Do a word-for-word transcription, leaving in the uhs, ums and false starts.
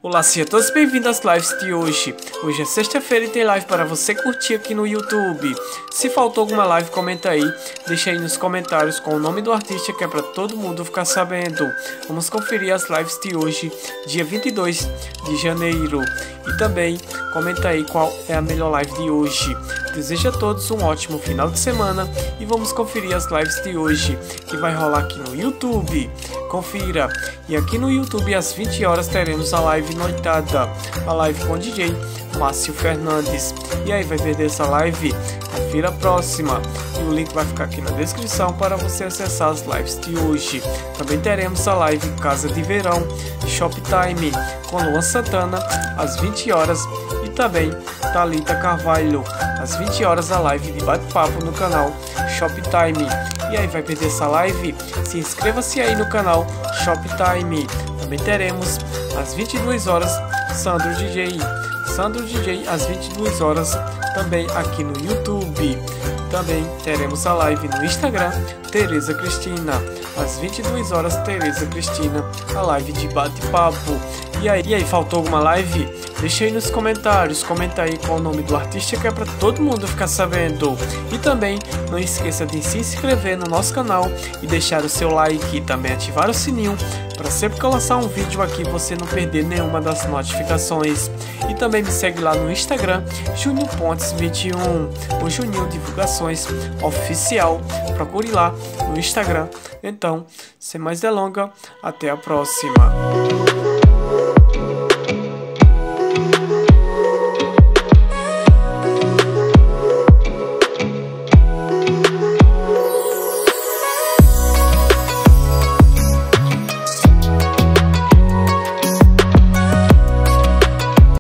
Olá, sejam todos bem-vindos às lives de hoje. Hoje é sexta-feira e tem live para você curtir aqui no YouTube. Se faltou alguma live, comenta aí, deixa aí nos comentários com o nome do artista, que é para todo mundo ficar sabendo. Vamos conferir as lives de hoje, dia vinte e dois de janeiro. E também comenta aí qual é a melhor live de hoje. Desejo a todos um ótimo final de semana e vamos conferir as lives de hoje, que vai rolar aqui no YouTube. Confira! E aqui no YouTube às vinte horas teremos a live noitada, a live com o D J Márcio Fernandes. E aí, vai perder essa live? Confira a próxima. E o link vai ficar aqui na descrição para você acessar as lives de hoje. Também teremos a live Casa de Verão, Shoptime, com Luan Santana, às vinte horas. E também Thalita Carvalho, às vinte horas, a live de bate-papo no canal Shoptime. E aí, vai perder essa live? Se inscreva-se aí no canal Shoptime. Também teremos às vinte e duas horas Sandro D J. Sandro D J às vinte e duas horas também aqui no YouTube. Também teremos a live no Instagram Tereza Cristina. Às vinte e duas horas, Tereza Cristina, a live de bate-papo. E aí, e aí, faltou alguma live? Deixa aí nos comentários, comenta aí qual o nome do artista, que é para todo mundo ficar sabendo. E também não esqueça de se inscrever no nosso canal e deixar o seu like e também ativar o sininho para sempre que eu lançar um vídeo aqui você não perder nenhuma das notificações. E também me segue lá no Instagram, Juninho Pontes vinte e um, o Juninho Divulgações Oficial. Procure lá no Instagram. Então, sem mais delongas, até a próxima.